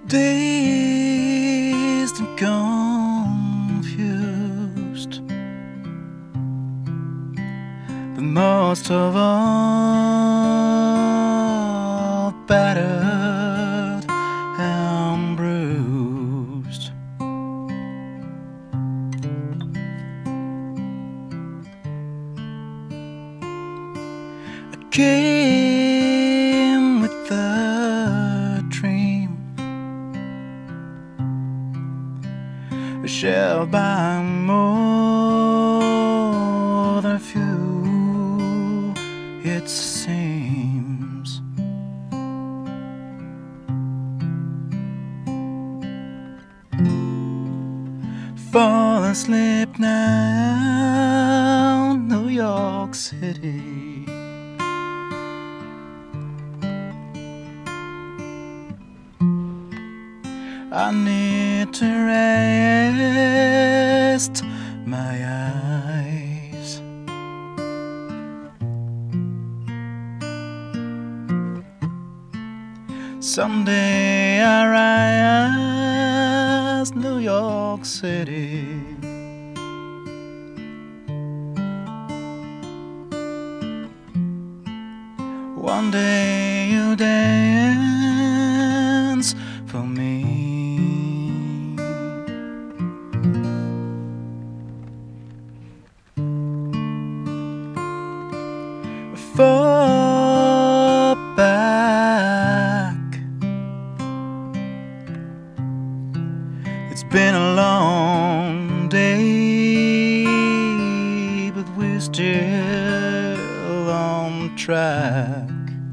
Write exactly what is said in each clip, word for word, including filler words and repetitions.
Dazed and confused, but most of all battered and bruised. I came with a dream, shared by more than few, it seems. Fall asleep now, New York City. I need to rest my eyes. Someday I rise, New York City. One day you dance for me. Fall back. It's been a long day, but we're still on track.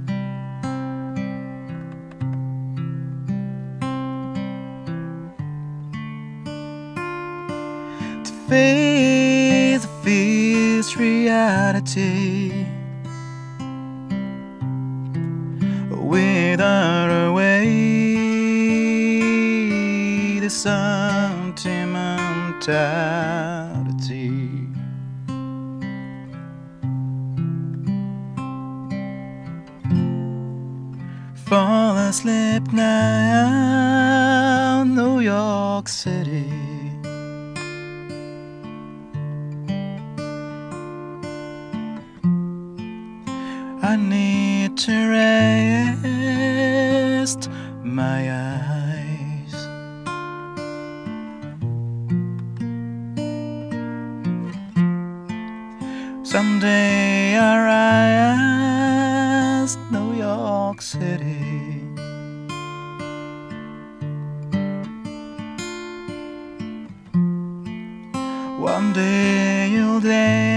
To face the fierce reality, without a way, the sentimentality. Fall asleep now, New York City. I need to rest my eyes. Someday I rise, New York City. One day you'll dance